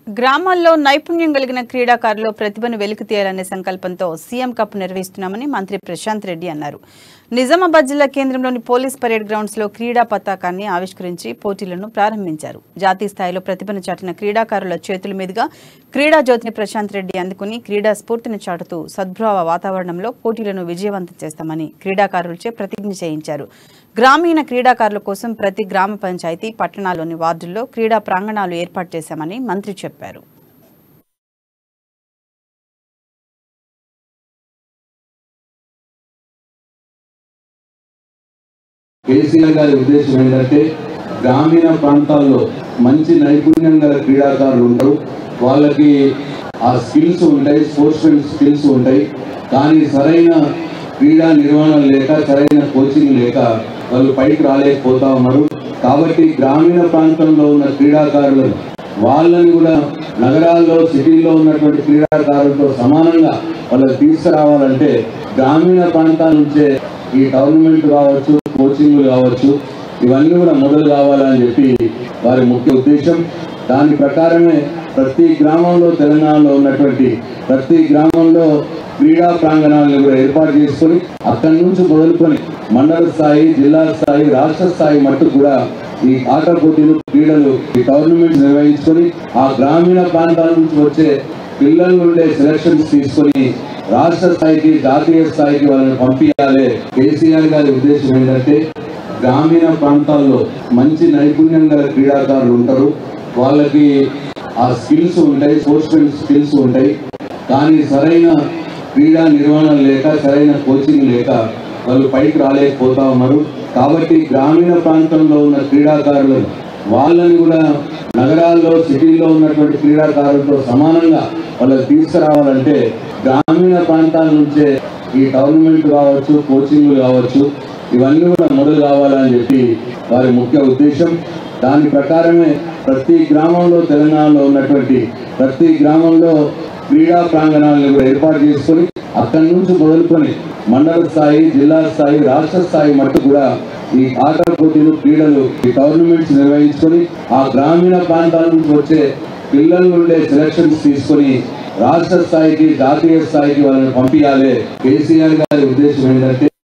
గ్రామాల్లో నైపుణ్యం కలిగిన క్రీడాకారులు ప్రతిభను వెలికితీయాలనే సంకల్పంతో సీఎం కప్ నిర్వహిస్తున్నామని మంత్రి ప్రశాంత్ రెడ్డి అన్నారు. నిజామాబాద్ జిల్లా కేంద్రంలోని పోలీస్ పరేడ్ గ్రౌండ్స్ లో క్రీడా పతాకాన్ని ఆవిష్కరించి పోటీలను ప్రారంభించారు. జాతీయ స్థాయిలో ప్రతిభను చాటిన క్రీడాకారుల చేతుల మీదుగా క్రీడా జ్యోతిని ప్రశాంత్ రెడ్డి అందుకుని క్రీడా స్ఫూర్తిని చాటుతూ సద్భావ వాతావరణంలో పోటీలను విజయవంతం చేస్తామని క్రీడాకారులచే ప్రతిజ్ఞ చేయించారు. గ్రామీణ క్రీడాకారుల కోసం ప్రతి గ్రామ పంచాయతీ, పట్టణాల్లోని వార్డుల్లో క్రీడా ప్రాంగణాలు ఏర్పాటు చేశామని మంత్రి చెప్పారు. కేసీఆర్ గారి ఉద్దేశం ఏంటంటే గ్రామీణ ప్రాంతాల్లో మంచి నైపుణ్యం గల క్రీడాకారులు ఉంటారు. వాళ్ళకి ఆ స్కిల్స్ ఉంటాయి, స్పోర్ట్స్మెన్ స్కిల్స్ ఉంటాయి. కానీ సరైన క్రీడా నిర్వహణ లేక, సరైన కోచింగ్ లేక వాళ్ళు పైకి రాలేకపోతా ఉన్నారు. కాబట్టి గ్రామీణ ప్రాంతంలో ఉన్న క్రీడాకారులను వాళ్ళని కూడా నగరాల్లో, సిటీల్లో ఉన్నటువంటి క్రీడాకారులతో సమానంగా వాళ్ళకి తీసుకురావాలంటే గ్రామీణ ప్రాంతాల నుంచే ఈ టోర్నమెంట్ కావచ్చు, కోచింగ్లు కావచ్చు, ఇవన్నీ కూడా మొదలు కావాలని చెప్పి వారి ముఖ్య ఉద్దేశం. దాని ప్రకారమే ప్రతి గ్రామంలో, తెలంగాణలో ఉన్నటువంటి ప్రతి గ్రామంలో క్రీడా ప్రాంగణాలను కూడా ఏర్పాటు చేసుకొని అక్కడి నుంచి మొదలుకొని మండల స్థాయి, జిల్లా స్థాయి, రాష్ట్ర స్థాయి మట్టు కూడా ఈ ఆట పోటీలు, క్రీడలు, ఈ టోర్నమెంట్స్ నిర్వహించుకొని ఆ గ్రామీణ ప్రాంతాల నుంచి వచ్చే పిల్లల నుండే సెలక్షన్స్ తీసుకొని రాష్ట్ర స్థాయికి, జాతీయ స్థాయికి వాళ్ళని పంపించాలి. కేసీఆర్ గారి ఉద్దేశం ఏంటంటే గ్రామీణ ప్రాంతాల్లో మంచి నైపుణ్యం గల క్రీడాకారులు ఉంటారు. వాళ్ళకి ఆ స్కిల్స్ ఉంటాయి, స్పోర్ట్స్మెన్ స్కిల్స్ ఉంటాయి. కానీ సరైన క్రీడా నిర్వహణ లేక, సరైన కోచింగ్ లేక వాళ్ళు పైకి రాలేకపోతా ఉన్నారు. కాబట్టి గ్రామీణ ప్రాంతంలో ఉన్న క్రీడాకారులను వాళ్ళని కూడా నగరాల్లో, సిటీల్లో ఉన్నటువంటి క్రీడాకారులతో సమానంగా వాళ్ళకి తీసుకురావాలంటే గ్రామీణ ప్రాంతాల నుంచే ఈ టోర్నమెంట్ కావచ్చు, కోచింగ్లు కావచ్చు, ఇవన్నీ కూడా మొదలు కావాలని చెప్పి వారి ముఖ్య ఉద్దేశం. దాని ప్రకారమే ప్రతి గ్రామంలో, తెలంగాణలో ఉన్నటువంటి ప్రతి గ్రామంలో క్రీడా ప్రాంగణాలను కూడా ఏర్పాటు చేసుకొని అక్కడి నుంచి మొదలుకొని మండల స్థాయి, జిల్లా స్థాయి, రాష్ట్ర స్థాయి మట్టు కూడా ఈ ఆట పోటీలు, క్రీడలు, ఈ టోర్నమెంట్స్ నిర్వహించుకొని ఆ గ్రామీణ ప్రాంతాల నుంచి వచ్చే పిల్లల నుండే సెలక్షన్స్ తీసుకొని రాష్ట్ర స్థాయికి, జాతీయ స్థాయికి వాళ్ళని పంపించాలి. కేసీఆర్ గారి ఉద్దేశం ఏంటంటే